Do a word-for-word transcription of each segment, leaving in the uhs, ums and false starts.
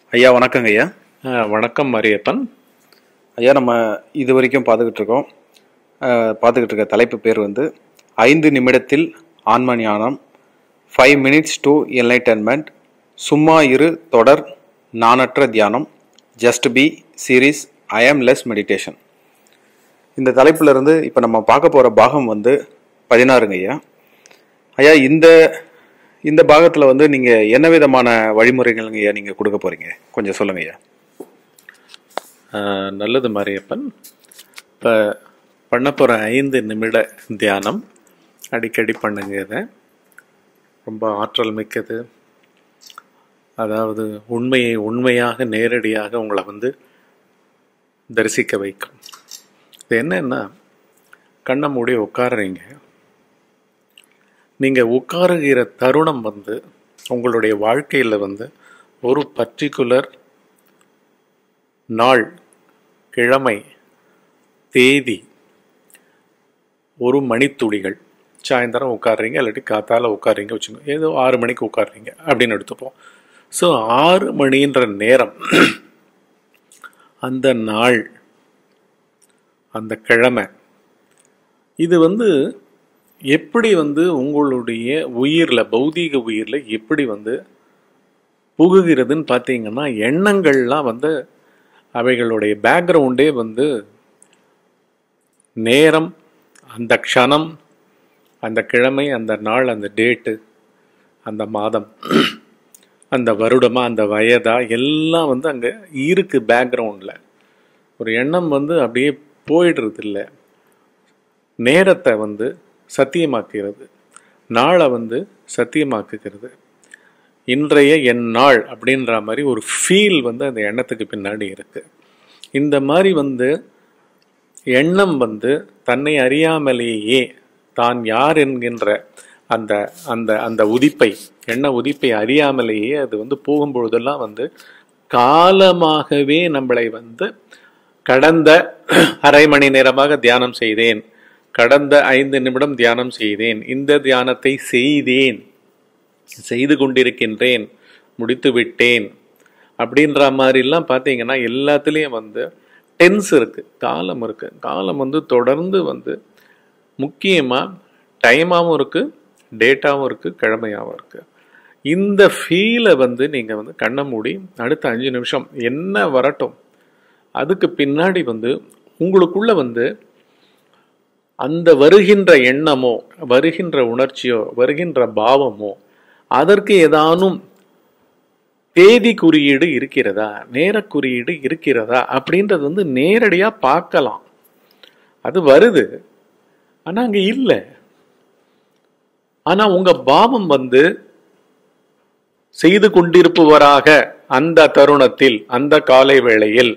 ஐயா வணக்கங்க ஐயா. வணக்கம் மாரியப்பன் ஐயா. நம்ம இது வரைக்கும் பார்த்துக்கிட்டு இருக்கோம் பார்த்துக்கிட்டு இருக்க தலைப்பு பேர் வந்து ஐந்து நிமிடத்தில் ஆன்ம ஞானம், ஃபைவ் மினிட்ஸ் டு என்லைட்டன்மெண்ட், சும்மா இரு தொடர் நானற்ற தியானம், ஜஸ்ட் பி சீரீஸ், ஐ ஆம் லெஸ் மெடிடேஷன். இந்த தலைப்புல இருந்து இப்போ நம்ம பார்க்க போகிற பாகம் வந்து பதினாறுங்க ஐயா. ஐயா இந்த இந்த பாகத்தில் வந்து நீங்கள் என்ன விதமான வழிமுறைகள்ங்க ஐயா நீங்கள் கொடுக்க போகிறீங்க, கொஞ்சம் சொல்லுங்க ஐயா. நல்லது மாரியப்பன். இப்போ பண்ண போகிற ஐந்து நிமிட தியானம் அடிக்கடி பண்ணுங்க. இதை ரொம்ப ஆற்றல் மிக்கது. அதாவது உண்மையை உண்மையாக நேரடியாக உங்களை வந்து தரிசிக்க வைக்கும். இது என்னன்னா, கண்ணை மூடி உட்காருறீங்க. நீங்கள் உட்காருகிற தருணம் வந்து உங்களுடைய வாழ்க்கையில் வந்து ஒரு பர்டிகுலர் நாள், கிழமை, தேதி, ஒரு மணித்துளிகள், சாயந்தரம் உட்காடுறீங்க இல்லாட்டி காத்தால உட்காடுறீங்க வச்சுக்கோங்க, ஏதோ ஆறு மணிக்கு உட்காடுறீங்க அப்படின்னு எடுத்துப்போம். ஸோ ஆறு மணின்ற நேரம், அந்த நாள், அந்த கிழமை, இது வந்து எப்படி வந்து உங்களுடைய உயிரில், பௌதீக உயிரில் எப்படி வந்து புகுகிறதுன்னு பார்த்தீங்கன்னா, எண்ணங்கள்லாம் வந்து அவைகளுடைய பேக்ரவுண்டே வந்து நேரம், அந்த க்ஷணம், அந்த கிழமை, அந்த நாள், அந்த டேட்டு, அந்த மாதம், அந்த வருடமா, அந்த வயதா, எல்லாம் வந்து அங்கே இருக்குது பேக்ரவுண்டில். ஒரு எண்ணம் வந்து அப்படியே போயிடுறது இல்லை. நேரத்தை வந்து சத்தியமாக்குகிறது, நாளை வந்து சத்தியமாக்குகிறது. இன்றைய என் நாள் அப்படின்ற மாதிரி ஒரு ஃபீல் வந்து அந்த எண்ணத்துக்கு பின்னாடி இருக்கு. இந்த மாதிரி வந்து எண்ணம் வந்து தன்னை அறியாமலேயே தான் யார் என்கின்ற அந்த அந்த அந்த உதிப்பை, எண்ண உதிப்பை அறியாமலேயே அது வந்து போகும்பொழுதெல்லாம் வந்து காலமாகவே நம்மளை வந்து கடந்த அரை மணி நேரமாக தியானம் செய்தேன், கடந்த ஐந்து நிமிடம் தியானம் செய்தேன், இந்த தியானத்தை செய்தேன், செய்து கொண்டிருக்கின்றேன், முடித்து விட்டேன் அப்படின்ற மாதிரிலாம் பார்த்தீங்கன்னா எல்லாத்துலேயும் வந்து டென்ஸ் இருக்குது, காலம் இருக்குது. காலம் வந்து தொடர்ந்து வந்து முக்கியமாக டைமாகவும் இருக்குது, டேட்டாவும் இருக்குது, கிழமையாகவும் இருக்குது. இந்த ஃபீலை வந்து நீங்கள் வந்து கண்ணை மூடி அடுத்த அஞ்சு நிமிஷம் என்ன வரட்டும், அதுக்கு பின்னாடி வந்து உங்களுக்குள்ள வந்து அந்த வருகின்ற எண்ணமோ, வருகின்ற உணர்ச்சியோ, வருகின்ற பாவமோ, அதற்கு ஏதானும் தேதி குறியீடு இருக்கிறதா, நேர குறியீடு இருக்கிறதா அப்படின்றது வந்து நேரடியாக பார்க்கலாம். அது வருது, ஆனால் அங்கே இல்லை. ஆனால் உங்கள் பாவம் வந்து செய்து கொண்டிருப்பவராக அந்த தருணத்தில், அந்த காலை வேளையில்,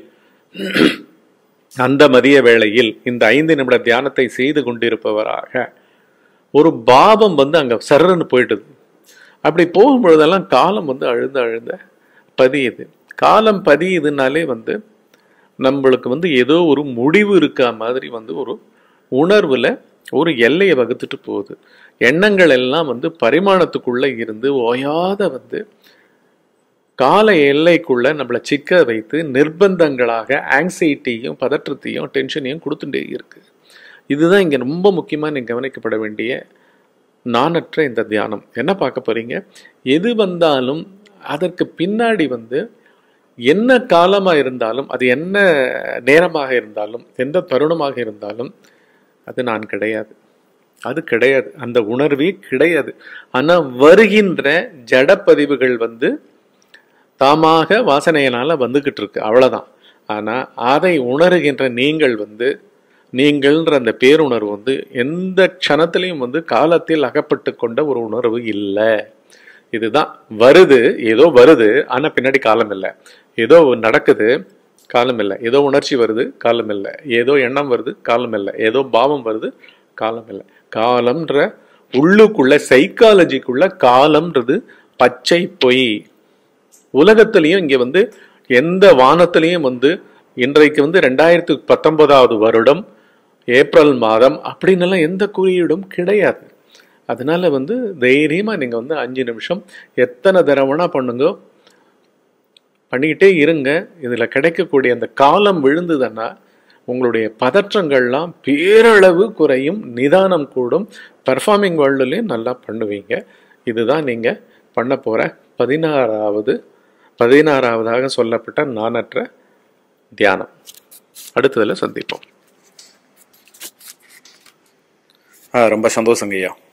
அந்த மதிய வேளையில் இந்த ஐந்து நிமிட தியானத்தை செய்து கொண்டிருப்பவராக ஒரு பாவம் வந்து அங்கே சர்றன்னு போயிடுது. அப்படி போகும்பொழுதெல்லாம் காலம் வந்து அழுந்த அழுந்த பதியுது. காலம் பதியுதுனாலே வந்து நம்மளுக்கு வந்து ஏதோ ஒரு முடிவு இருக்கா மாதிரி வந்து ஒரு உணர்வில் ஒரு எல்லையை வகுத்துட்டு போகுது. எண்ணங்கள் எல்லாம் வந்து பரிமாணத்துக்குள்ளே இருந்து ஓயாத வந்து கால எல்லைக்குள்ள நம்மளை சிக்க வைத்து நிர்பந்தங்களாக ஆங்ஸைட்டியும் பதற்றத்தையும் டென்ஷனையும் கொடுத்துட்டே இருக்கு. இதுதான் இங்கே ரொம்ப முக்கியமாக நீங்கள் கவனிக்கப்பட வேண்டிய நானற்ற இந்த தியானம். என்ன பார்க்க போறீங்க, எது வந்தாலும் அதற்கு பின்னாடி வந்து என்ன காலமாக இருந்தாலும், அது என்ன நேரமாக இருந்தாலும், எந்த தருணமாக இருந்தாலும், அது நான் கிடையாது, அது கிடையாது, அந்த உணர்வே கிடையாது. ஆனால் வருகின்ற ஜடப்பதிவுகள் வந்து தாமாக வாசனையினால வந்துகிட்டு இருக்கு, அவ்வளவுதான். ஆனா அதை உணர்கின்ற நீங்கள் வந்து, நீங்கள்ன்ற அந்த பேருணர்வு வந்து எந்த க்ஷணத்திலையும் வந்து காலத்தில் அகப்பட்டு கொண்ட ஒரு உணர்வு இல்லை. இதுதான் வருது, ஏதோ வருது, ஆனா பின்னாடி காலம் இல்லை. ஏதோ நடக்குது, காலம் இல்லை. ஏதோ உணர்ச்சி வருது, காலம் இல்லை. ஏதோ எண்ணம் வருது, காலம் இல்லை. ஏதோ பாவம் வருது, காலம் இல்லை. காலம்ன்ற உள்ளுக்குள்ள சைக்காலஜிக்குள்ள காலம்ன்றது பச்சை பொய். உலகத்திலையும் இங்கே வந்து எந்த வானத்திலையும் வந்து இன்றைக்கு வந்து ரெண்டாயிரத்தி பத்தொன்பதாவது வருடம் ஏப்ரல் மாதம் அப்படின்னு எந்த குறியீடும் கிடையாது. அதனால வந்து தைரியமா நீங்க வந்து அஞ்சு நிமிஷம் எத்தனை தடவைனா பண்ணுங்க, பண்ணிக்கிட்டே இருங்க. இதில் கிடைக்கக்கூடிய அந்த காலம் விழுந்ததுன்னா உங்களுடைய பதற்றங்கள்லாம் பேரளவு குறையும், நிதானம் கூடும், பெர்ஃபார்மிங் வேர்ல்டுலேயும் நல்லா பண்ணுவீங்க. இதுதான் நீங்கள் பண்ண போகிற பதினாறாவது பதினாறாவதாக சொல்லப்பட்ட நானற்ற தியானம். அடுத்ததில் சந்திப்போம். ஆ ரொம்ப சந்தோஷங்க ஐயா.